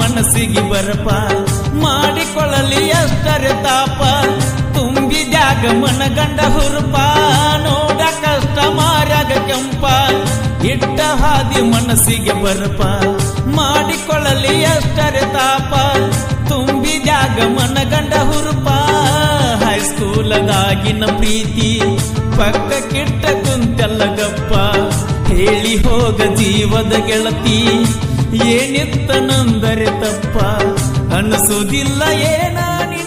ಮನಸ್ಸಿಗೆ ಬರಪ ಮಾಡಿಕೊಳ್ಳಲಿ ಅಷ್ಟರೆ ತಾಪ ತುಂಬಿದ್ಯಾಗ ಮನಗಂಡ ಹುರುಪ ನೋಡ ಕಷ್ಟ ಮಾರ್ಯಾಗ ಕೆಂಪ ಇಟ್ಟ ಹಾದಿ ಮನಸ್ಸಿಗೆ ಬರಪ ಮಾಡಿಕೊಳ್ಳಲಿ ಅಷ್ಟರೆ ತಾಪ ತುಂಬಿದ್ಯಾಗ ಮನಗಂಡ ಹುರುಪ ಹೈಸ್ಕೂಲದಾಗಿನ ಪ್ರೀತಿ ಪಕ್ಕ ಕಿಟ್ಟ ಕುಂತೆಲ್ಲ ಗಪ್ಪ ಹೇಳಿ ಹೋಗ ಜೀವದ ಗೆಳತಿ ಏನಿತ್ತ ನಂದರೆ ತಪ್ಪ ಅನಿಸುವುದಿಲ್ಲ ಏನ